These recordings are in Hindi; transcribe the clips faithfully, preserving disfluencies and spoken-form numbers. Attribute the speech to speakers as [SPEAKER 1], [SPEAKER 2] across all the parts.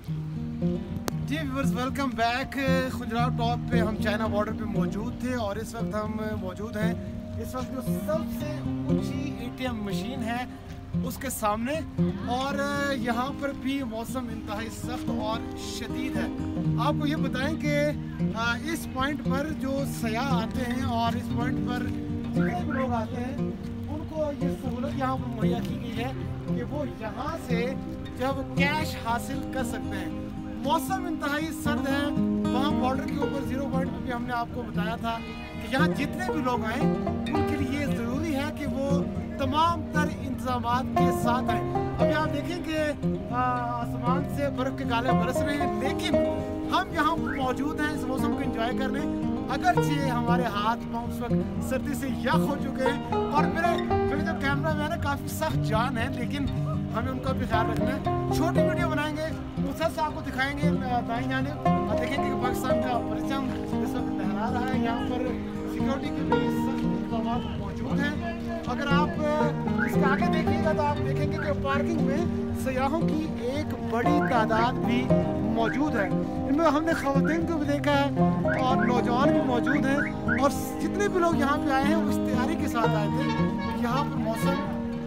[SPEAKER 1] जी व्यूअर्स, वेलकम बैक। खुजराव टॉप पे हम चाइना बॉर्डर पे मौजूद थे और इस वक्त हम मौजूद हैं इस वक्त जो सबसे ऊंची एटीएम मशीन है उसके सामने। और यहाँ पर भी मौसम इंतहाई सख्त और शदीद है। आपको ये बताएं कि इस पॉइंट पर जो सयाह आते हैं और इस पॉइंट पर जितने भी लोग आते हैं उनको ये सहूलत यहाँ पर मुहैया की गई है कि वो यहाँ से जब कैश हासिल कर सकते हैं। मौसम इंतहाई सर्द है। वहाँ बॉर्डर के ऊपर जीरो पॉइंट पर भी हमने आपको बताया था कि यहाँ जितने भी लोग आए उनके लिए ज़रूरी है कि वो तमाम तर इंतजामात के साथ आए। अभी आप देखें कि आसमान से बर्फ़ के गाले बरस रहे हैं, लेकिन हम यहाँ मौजूद हैं इस मौसम को एंजॉय करने। अगरचे हमारे हाथ पाँव उस वक्त सर्दी से यख हो चुके हैं और मेरे मेरे जो कैमरा मैन है काफ़ी सख्त जान है, लेकिन हमें उनका भी ख्याल रखना है। छोटी वीडियो बनाएंगे, मुसलसल से आपको दिखाएंगे दाएं जानिब और देखेंगे कि पाकिस्तान का परचम इस वक्त लहरा रहा है। यहाँ पर सिक्योरिटी के भी सख्त इंतजाम मौजूद हैं। अगर आप इसके आगे देखिएगा तो आप देखेंगे कि पार्किंग में सयाहों की एक बड़ी तादाद भी मौजूद है। इनमें हमने ख़वातीन को भी देखा है और नौजवान भी मौजूद हैं और जितने भी लोग यहाँ पे आए हैं वो इस तैयारी के साथ आए थे कि यहाँ पर मौसम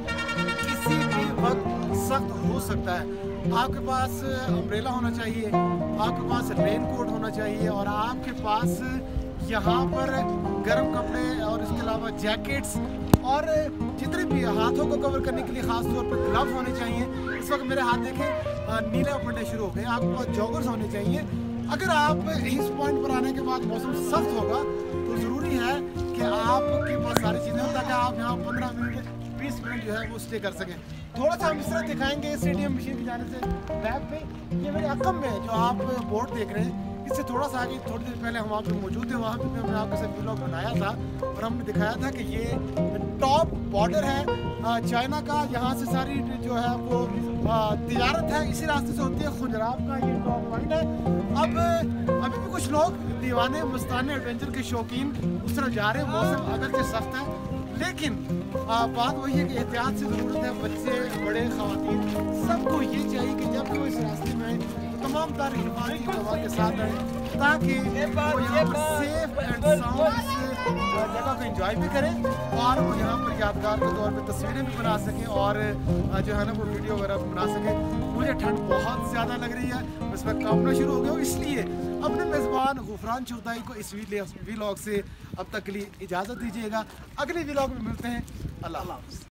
[SPEAKER 1] किसी भी वक्त सख्त हो सकता है। आपके पास अम्ब्रेला होना चाहिए, आपके पास रेन कोट होना चाहिए और आपके पास यहाँ पर गर्म कपड़े और इसके अलावा जैकेट्स और जितने भी हाथों को कवर करने के लिए ख़ास तौर पर ग्लव्स होने चाहिए। इस वक्त मेरे हाथ देखें नीले पड़ने शुरू हो गए। आपके पास जॉगर्स होने चाहिए। अगर आप इस पॉइंट पर आने के बाद मौसम सख्त होगा तो ज़रूरी है कि आपके पास सारी चीज़ें हों ताकि आप यहाँ पंद्रह मिनट बीस मिनट जो है वो स्टे कर सकें। थोड़ा सा हम इस तरह दिखाएंगे इस एटीएम मशीन की जाने से बैक पे। ये मेरे अकम में जो आप बोर्ड देख रहे हैं इससे थोड़ा सा आगे थोड़ी देर पहले हम वहाँ पे मौजूद थे। वहाँ पे भी हमने आपके साथ व्लॉग बनाया था और हमने दिखाया था कि ये टॉप बॉर्डर है चाइना का। यहाँ से सारी जो है वो तिजारत है, इसी रास्ते से होती है। खुजराव का ये टॉप पॉइंट है। अब अभी भी कुछ लोग दीवाने मस्ताने एडवेंचर के शौकीन उस तरफ जा रहे हैं। मौसम अगरचे सख्त है, लेकिन आ, बात वही है कि एहतियात से ज़रूरत है। बच्चे, बड़े, ख़वातीन सबको ये चाहिए कि जब वो इस रास्ते में आए तो तमाम तार हिफाजती दवा के साथ आए ताकि वो यहाँ पर सेफ एंड साउंड इस जगह को एंजॉय भी करें और वो यहाँ पर यादगार के तौर पर तस्वीरें भी बना सकें और जो है ना वो वीडियो वगैरह भी बना सकें। मुझे ठंड बहुत ज़्यादा लग रही है, इस वक्त कांपना शुरू हो गया हूँ, इसलिए अपने मेज़बान गुफरान चौधरी को इस व्लॉग से अब तक के लिए इजाज़त दीजिएगा। अगले व्लॉग में मिलते हैं। अल्लाह हाफ़िज़।